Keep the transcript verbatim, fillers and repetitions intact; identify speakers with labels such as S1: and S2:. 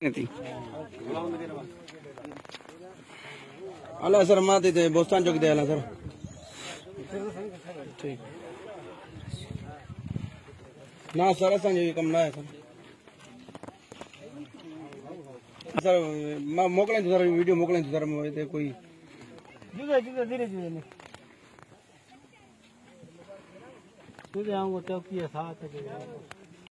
S1: اللہ سر ماتے تھے بوستان چوک دے اللہ سر ٹھیک نا سر اساں جو کم نہ ہے سر سر موکلیں تو سر ویڈیو موکلیں تو سر مجھے کوئی
S2: جگہ جگہ دھیرے دھیرے نہیں تجھے آؤں گا چوکی ہے ساتھ